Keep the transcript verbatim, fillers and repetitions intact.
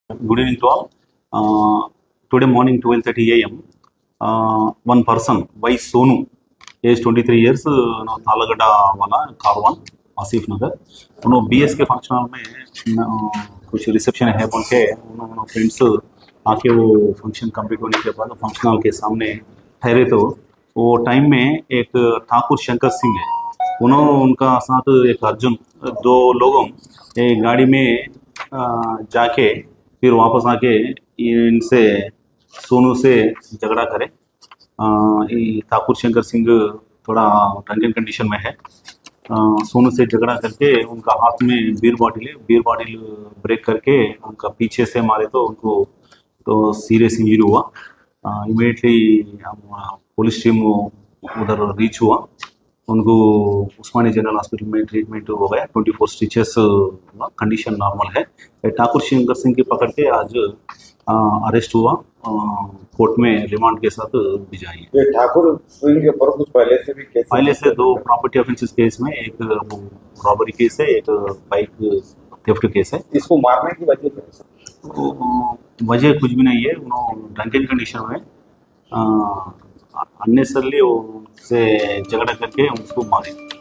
Good evening to all. Uh, Today morning, twelve thirty a m, uh, one person, by Sonu, age twenty-three years, uh, no, Thalagada वाला कारवान आसिफ नगर, उन्होंने B S के functional में uh, कुछ reception है बोल के उन्होंने फ्रेंड्स आके वो फंक्शन कंप्लीट होने के बाद फंक्शनल के सामने ठहरे तो वो टाइम में एक ठाकुर शंकर सिंह है, उन्होंने उनका साथ एक अर्जुन, दो लोगों एक गाड़ी में uh, जाके फिर वापस आके इनसे सोनू से झगड़ा करे। आ, ये ठाकुर शंकर सिंह थोड़ा ड्रंकन कंडीशन में है। आ, सोनू से झगड़ा करके उनका हाथ में बीयर बॉटल है, बीयर बॉटल ब्रेक करके उनका पीछे से मारे तो उनको तो सीरियस इंजरी हुआ। इमीडिएटली पुलिस टीम उधर रीच हुआ, उनको उस्मानी जनरल हॉस्पिटल में ट्रीटमेंट हो गया। Twenty four stitches condition normal है। ठाकुर शंकर सिंह की पकड़ के आज अरेस्ट हुआ, कोर्ट में रिमांड के साथ भिजाई है। ठाकुर सिंह के ऊपर कुछ पहले से भी केस पहले से दो प्रॉपर्टी ऑफेंसेस केस में, एक रॉबरी केस है, एक बाइक थेफ्ट केस है। इसको मारने की वजह क्या है? वजह कुछ भी नहीं है, उन्होंने ड्रंकन कंडीशन में अननेसरली उससे झगड़ा करके उसको मारे।